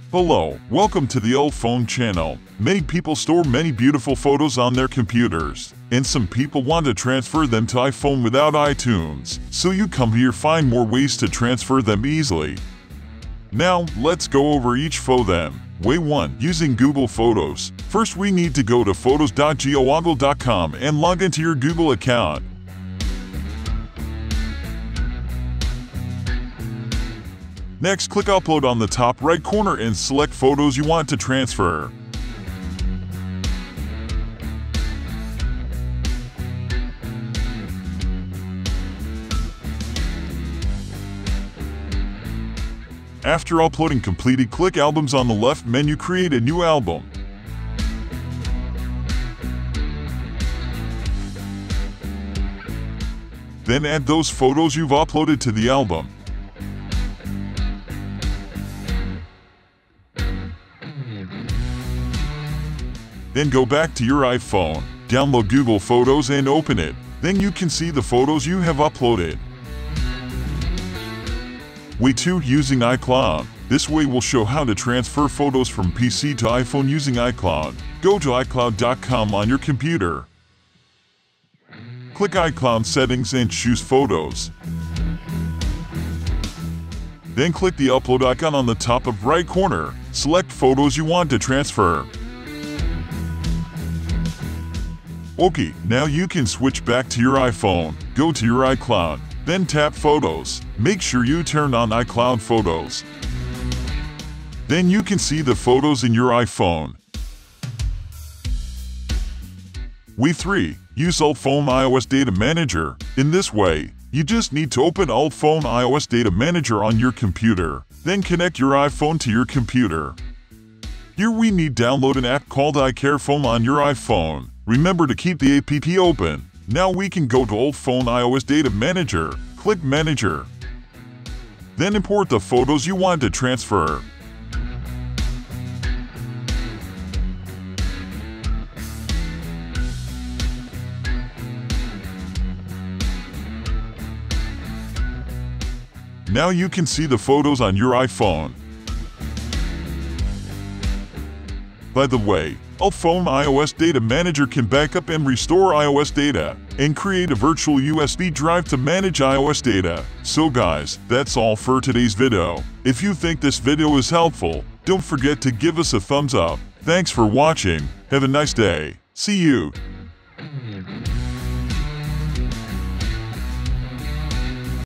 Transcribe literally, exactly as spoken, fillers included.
Hello, welcome to the Altphone channel. Many people store many beautiful photos on their computers, and some people want to transfer them to iPhone without iTunes, so you come here find more ways to transfer them easily. Now, let's go over each for them. Way one. Using Google Photos. First we need to go to photos dot geooggle dot com and log into your Google account. Next, click Upload on the top right corner and select photos you want to transfer. After uploading completed, click Albums on the left menu, create a new album. Then add those photos you've uploaded to the album. Then go back to your iPhone, download Google Photos and open it. Then you can see the photos you have uploaded. Way two. Using iCloud. This way will show how to transfer photos from P C to iPhone using iCloud. Go to i cloud dot com on your computer. Click iCloud Settings and choose Photos. Then click the upload icon on the top of right corner. Select photos you want to transfer. Okay, now you can switch back to your iPhone. Go to your iCloud, then tap Photos. Make sure you turn on iCloud Photos. Then you can see the photos in your iPhone. Way three. Use Altphone iOS Data Manager. In this way, you just need to open Altphone iOS Data Manager on your computer, then connect your iPhone to your computer. Here we need download an app called iCareFone on your iPhone. Remember to keep the app open. Now we can go to Altphone iOS Data Manager, click Manager. Then import the photos you want to transfer. Now you can see the photos on your iPhone. By the way, Altphone iOS Data Manager can back up and restore iOS data, and create a virtual U S B drive to manage iOS data. So guys, that's all for today's video. If you think this video is helpful, don't forget to give us a thumbs up. Thanks for watching, have a nice day, see you!